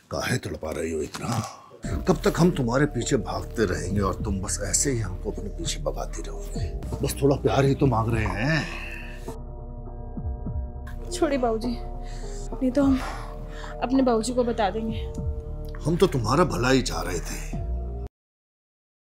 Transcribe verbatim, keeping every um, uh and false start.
काहे तड़पा रही हो इतना? कब तक हम तुम्हारे पीछे भागते रहेंगे और तुम बस ऐसे ही हमको अपने पीछे भगाती रहोगे? बस थोड़ा प्यार ही तो मांग रहे हैं। छोड़िए बाबूजी, नहीं तो हम अपने बाबूजी को बता देंगे। हम तो तुम्हारा भला ही चाह रहे थे।